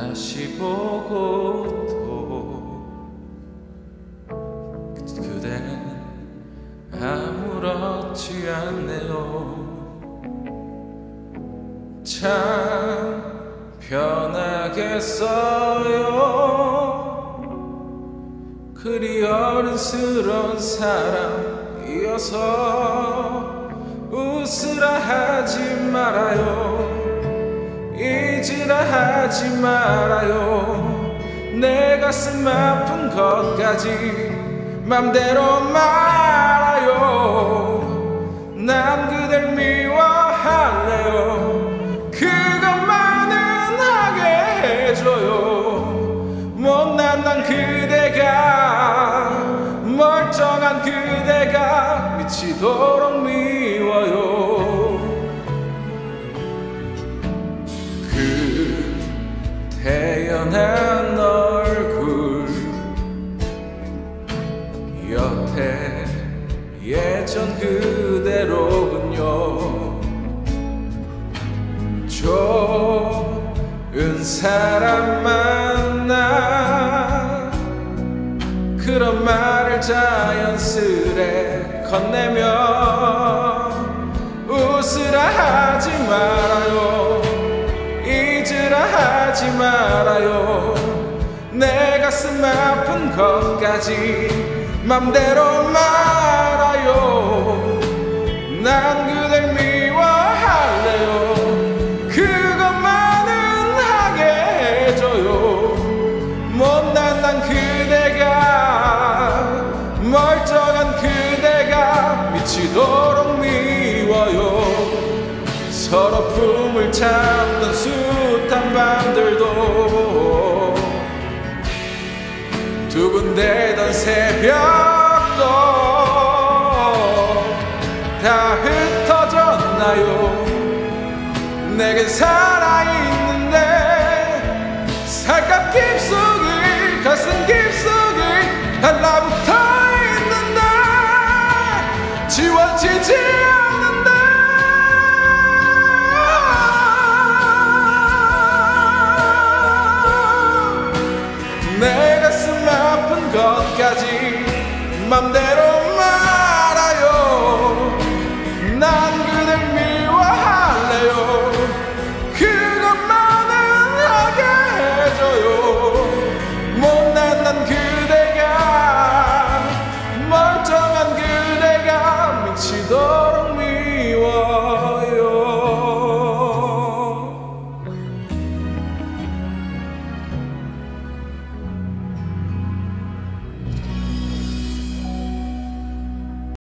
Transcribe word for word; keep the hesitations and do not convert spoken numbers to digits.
다시 보고 또 그댄 아무렇지 않네요. 참 편하겠어요. 그리 어른스러운 사람이어서 웃으라 하지 말아요. 잊으라 하지 말아요. 내 가슴 아픈 것까지 맘대로 말아요. 난 그댈 미워할래요. 그것만은 하게 해줘요. 못난 난 그대가, 멀쩡한 그대가 미치도록 미워요. 그 태연한 얼굴 옆에 예전 그대로군요. 좋은 사람 만나 그런 말을 자연스레 건네며 웃으라 하지 말아요. 잊으라 하지 말아요. 내 가슴 아픈 것까지 맘대로 말아요. 난 그댈 미워할래요. 그것만은 하게 해줘요. 못난 난 그대가, 멀쩡한 그대가 미치도록 미워요. 서로 품을 참던 숱한 밤들도 두근대던 새벽도 다 흩어졌나요. 내겐 살아있는데 살갗 깊숙이, 가슴 깊숙이 달라붙어 있는데 지워지지 않는데 내 가슴 아픈 것까지 맘대로 말아요. 난 그댈 미워할래요. 그것만은 하게 해줘요. 못난 난 그대가, 멀쩡한 그대가 미치도록